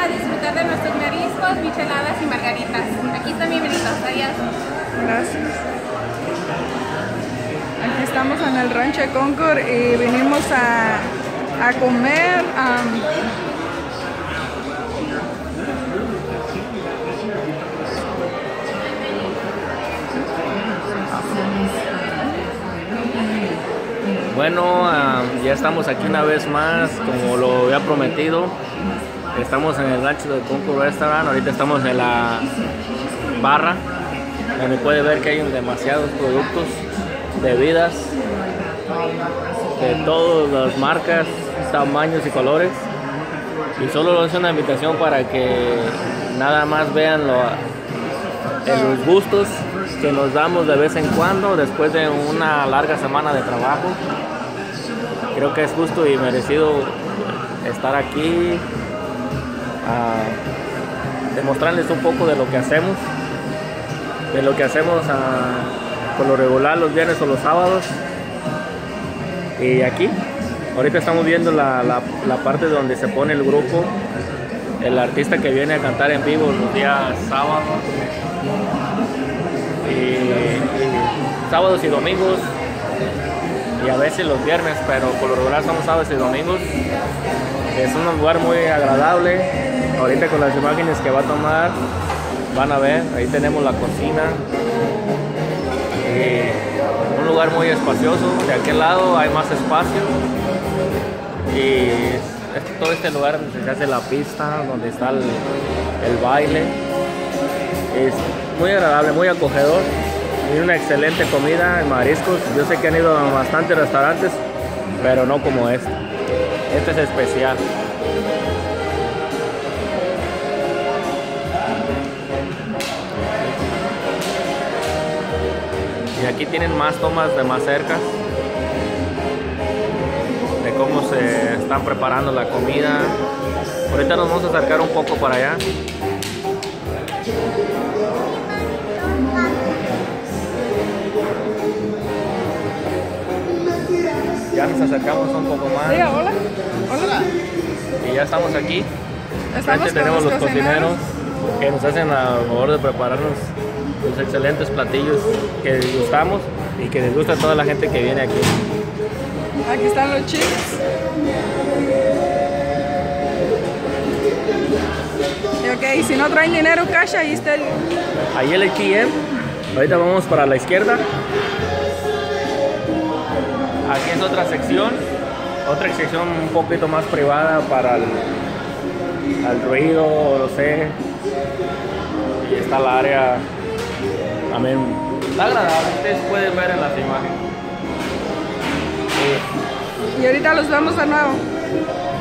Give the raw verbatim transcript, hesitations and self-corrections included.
a disfrutar de nuestros mariscos, micheladas y margaritas. Aquí están bienvenidos. Adiós. Gracias. Aquí estamos en el Rancho de Concord y vinimos a, a comer. Um, Bueno, uh, ya estamos aquí una vez más, como lo había prometido. Estamos en el Rancho de Concord Restaurant. Ahorita estamos en la barra, donde puede ver que hay demasiados productos, bebidas de todas las marcas, tamaños y colores. Y solo es una invitación para que nada más vean lo, los gustos que nos damos de vez en cuando después de una larga semana de trabajo. Creo que es justo y merecido estar aquí, a demostrarles un poco de lo que hacemos, de lo que hacemos a, por lo regular los viernes o los sábados. Y aquí, ahorita estamos viendo la, la, la parte donde se pone el grupo, el artista que viene a cantar en vivo los días sábados. Y, y sábados y domingos y a veces los viernes, pero por lo regular son sábados y domingos. Es un lugar muy agradable. Ahorita con las imágenes que va a tomar van a ver, ahí tenemos la cocina y un lugar muy espacioso. De aquel lado hay más espacio y este, todo este lugar donde se hace la pista, donde está el, el baile, es muy agradable, muy acogedor. Y una excelente comida en mariscos. Yo sé que han ido a bastantes restaurantes, pero no como este. Este es especial. Y aquí tienen más tomas de más cerca de cómo se están preparando la comida. Ahorita nos vamos a acercar un poco para allá. Ya nos acercamos un poco más. Diga, hola. Hola. Y ya estamos aquí. Estamos Frente tenemos los los cocineros que nos hacen la favor de prepararnos los excelentes platillos que disgustamos y que les gusta a toda la gente que viene aquí. Aquí están los chips. Y ok, si no traen dinero cash, ahí está el... Ahí el A T M. Ahorita vamos para la izquierda. Aquí es otra sección, otra sección un poquito más privada para el, el ruido, no sé. Y está el área, también está agradable, ustedes pueden ver en las imágenes. Y ahorita los vemos de nuevo.